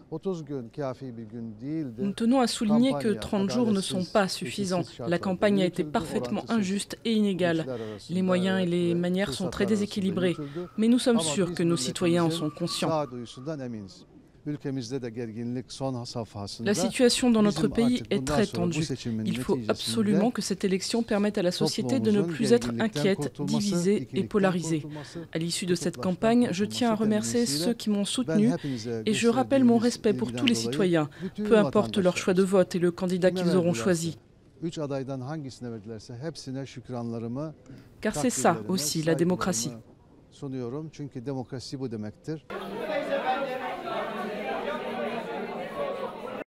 Nous tenons à souligner que 30 jours ne sont pas suffisants. La campagne a été parfaitement injuste et inégale. Les moyens et les manières sont très déséquilibrés. Mais nous sommes sûrs que nos citoyens en sont conscients. La situation dans notre pays est très tendue. Il faut absolument que cette élection permette à la société de ne plus être inquiète, divisée et polarisée. À l'issue de cette campagne, je tiens à remercier ceux qui m'ont soutenu et je rappelle mon respect pour tous les citoyens, peu importe leur choix de vote et le candidat qu'ils auront choisi. Car c'est ça aussi la démocratie.